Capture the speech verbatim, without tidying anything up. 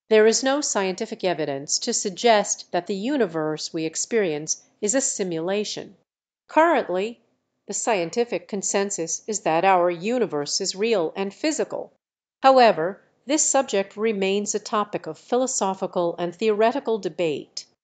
There is no scientific evidence to suggest that the universe we experience is a simulation. Currently, the scientific consensus is that our universe is real and physical. However, this subject remains a topic of philosophical and theoretical debate.